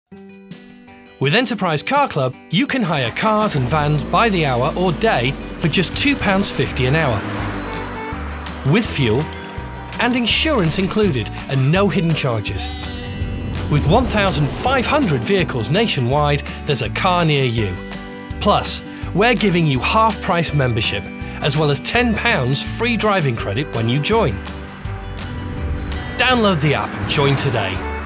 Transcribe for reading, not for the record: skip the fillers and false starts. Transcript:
With Enterprise Car Club, you can hire cars and vans by the hour or day for just £2.50 an hour. With fuel and insurance included and no hidden charges. With 1,500 vehicles nationwide, there's a car near you. Plus, we're giving you half-price membership, as well as £10 free driving credit when you join. Download the app and join today.